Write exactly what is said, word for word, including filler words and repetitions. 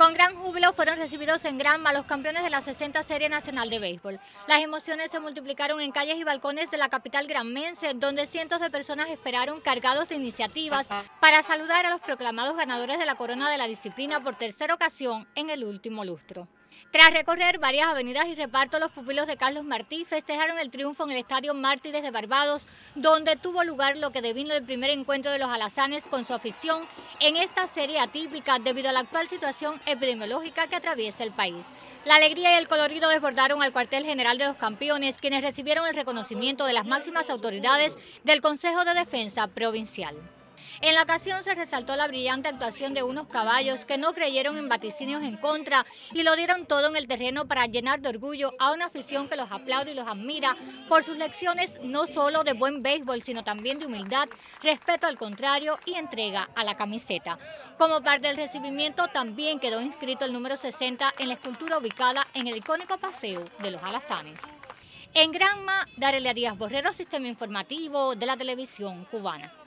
Con gran júbilo fueron recibidos en Granma los campeones de la sesenta Serie Nacional de Béisbol. Las emociones se multiplicaron en calles y balcones de la capital granmense, donde cientos de personas esperaron cargados de iniciativas para saludar a los proclamados ganadores de la corona de la disciplina por tercera ocasión en el último lustro. Tras recorrer varias avenidas y repartos, los pupilos de Carlos Martí festejaron el triunfo en el Estadio Mártires de Barbados, donde tuvo lugar lo que devino el primer encuentro de los alazanes con su afición en esta serie atípica debido a la actual situación epidemiológica que atraviesa el país. La alegría y el colorido desbordaron al cuartel general de los campeones, quienes recibieron el reconocimiento de las máximas autoridades del Consejo de Defensa Provincial. En la ocasión se resaltó la brillante actuación de unos caballos que no creyeron en vaticinios en contra y lo dieron todo en el terreno para llenar de orgullo a una afición que los aplaude y los admira por sus lecciones no solo de buen béisbol, sino también de humildad, respeto al contrario y entrega a la camiseta. Como parte del recibimiento también quedó inscrito el número sesenta en la escultura ubicada en el icónico Paseo de los Alazanes. En Granma, Darelia Díaz Borrero, Sistema Informativo de la Televisión Cubana.